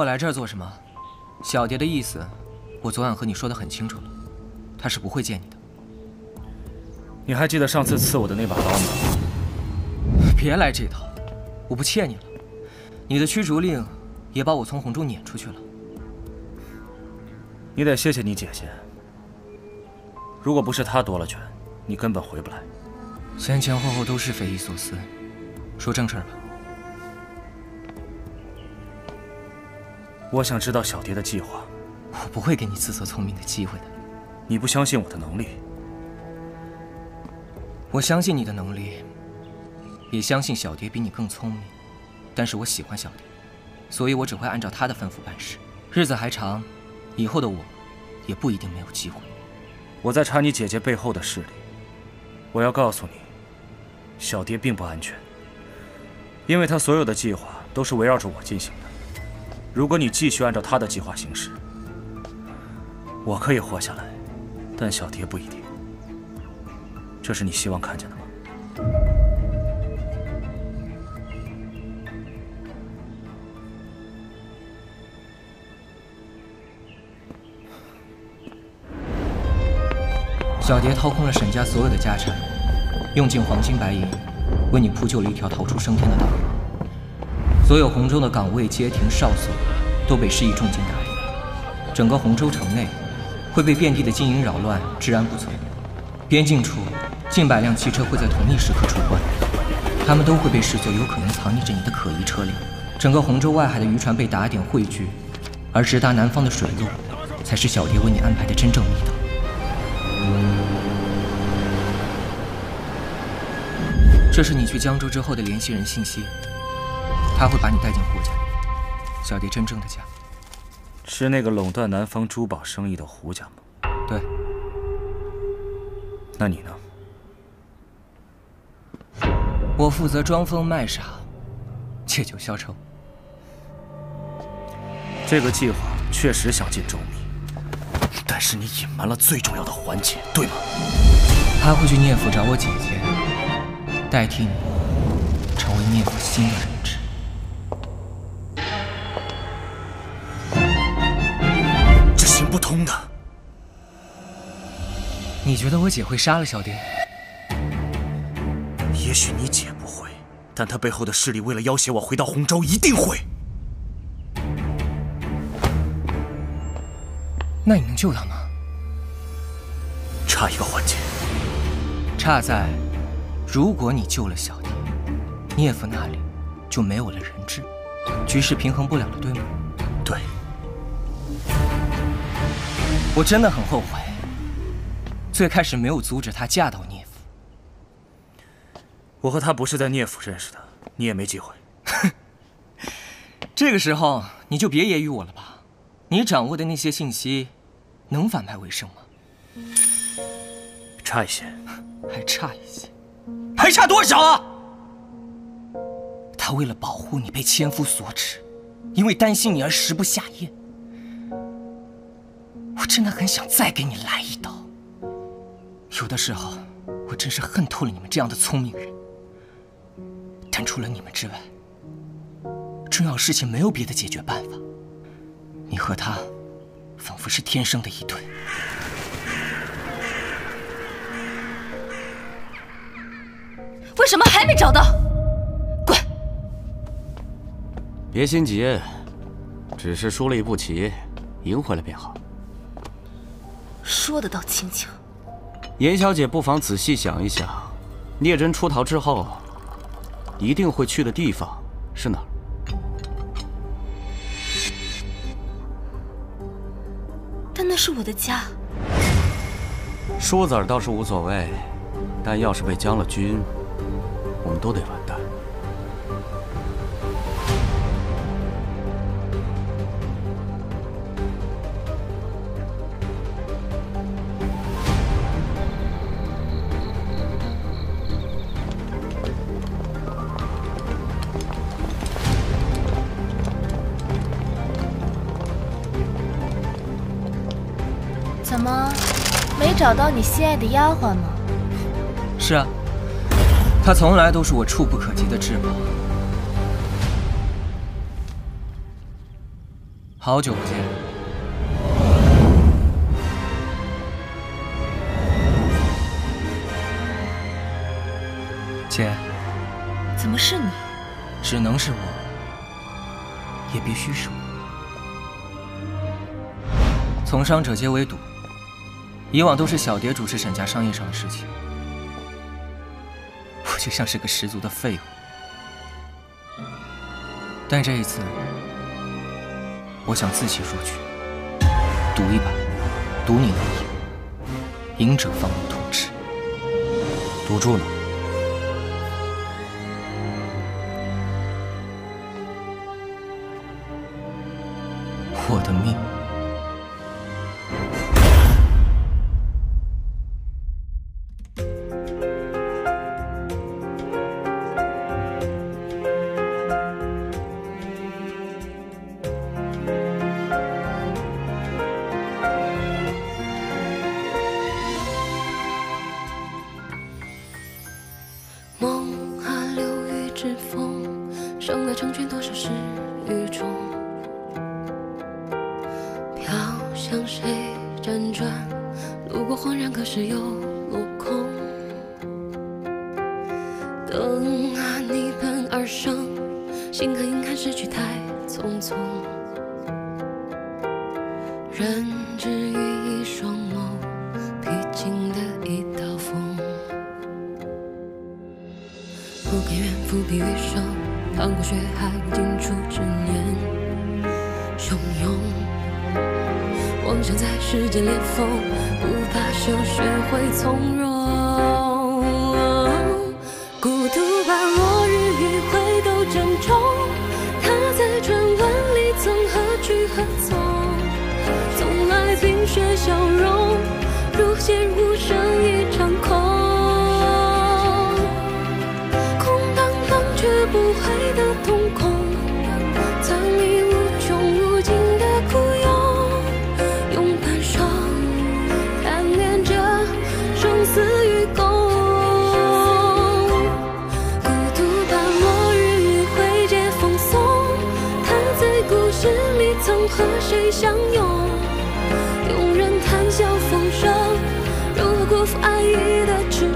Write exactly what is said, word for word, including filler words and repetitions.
我来这儿做什么？小蝶的意思，我昨晚和你说的很清楚了，她是不会见你的。 你还记得上次刺我的那把刀吗？ 别来这套，我不欠你了。你的驱逐令也把我从红州撵出去了。 你得谢谢你姐姐，如果不是她夺了权，你根本回不来。 前前后后都是匪夷所思，说正事吧。 我想知道小蝶的计划。 我不会给你自作聪明的机会的。 你不相信我的能力？ 我相信你的能力，也相信小蝶比你更聪明。但是我喜欢小蝶，所以我只会按照她的吩咐办事。日子还长，以后的我，也不一定没有机会。 我在查你姐姐背后的势力。我要告诉你，小蝶并不安全，因为她所有的计划都是围绕着我进行的。如果你继续按照她的计划行事，我可以活下来，但小蝶不一定。这是你希望看见的吗？ 小蝶掏空了沈家所有的家产，用尽黄金白银，为你铺就了一条逃出升天的道路。所有洪州的岗位、街亭、哨所都被施以重金打理，整个洪州城内会被遍地的金银扰乱，治安不存。边境处近百辆汽车会在同一时刻出关，他们都会被视作有可能藏匿着你的可疑车辆。整个洪州外海的渔船被打点汇聚，而直达南方的水路，才是小蝶为你安排的真正密道。这是你去江州之后的联系人信息，他会把你带进胡家，小蝶真正的家。 是那个垄断南方珠宝生意的胡家吗？ 对。 那你呢？ 我负责装疯卖傻，借酒消愁。 这个计划确实想尽周密，但是你隐瞒了最重要的环节，对吗？ 他会去聂府找我姐姐，代替你成为聂府新的人质。 这行不通的。 你觉得我姐会杀了小蝶？ 也许你姐不会，但她背后的势力为了要挟我回到洪州，一定会。 那你能救她吗？ 差一个环节。 差在，如果你救了小蝶，聂府那里就没有了人质，局势平衡不了了，对吗？ 对。 我真的很后悔，最开始没有阻止她嫁到聂府。 我和她不是在聂府认识的，你也没机会。 这个时候你就别揶揄我了吧？你掌握的那些信息，能反败为胜吗？ 差一些。 还差一些？还差多少啊？他为了保护你被千夫所指，因为担心你而食不下咽。我真的很想再给你来一刀。有的时候，我真是恨透了你们这样的聪明人。但除了你们之外，重要事情没有别的解决办法。你和他，仿佛是天生的一对。 为什么还没找到？滚！ 别心急，只是输了一步棋，赢回来便好。 说得倒轻巧。 严小姐不妨仔细想一想，聂真出逃之后，一定会去的地方是哪儿？ 但那是我的家。 输子儿倒是无所谓，但要是被将了军，我们都得完蛋。 怎么，没找到你心爱的丫鬟吗？ 是啊，她从来都是我触不可及的至宝。 好久不见。姐， 怎么是你？ 只能是我，也必须是我。从商者皆为赌，以往都是小蝶主持沈家商业上的事情，我就像是个十足的废物。但这一次，我想自弃入局，赌一把，赌你能赢，赢者方能统治。 赌注呢？ 我的命。 梦啊，流雨之风，生了成全多少事与众。飘向谁辗转，路过恍然，可是又落空。等啊，你奔而生，心和硬汉失去太匆匆。人只于一双眸，披荆的一道锋。不甘愿伏笔余生，趟过血海无尽处，执念汹涌。妄想在世间裂缝，不罢休，学会从容。孤独把落日余晖都珍重，他在传闻里曾何去何从？从来冰雪消融，如陷无声一场空。空荡荡却不悔的瞳孔，藏匿无穷无尽的孤勇。用半生贪恋着生死与共，孤独把落日余晖皆奉送。他在故事里曾和谁相拥？庸人谈笑风生，如辜负爱意的痴。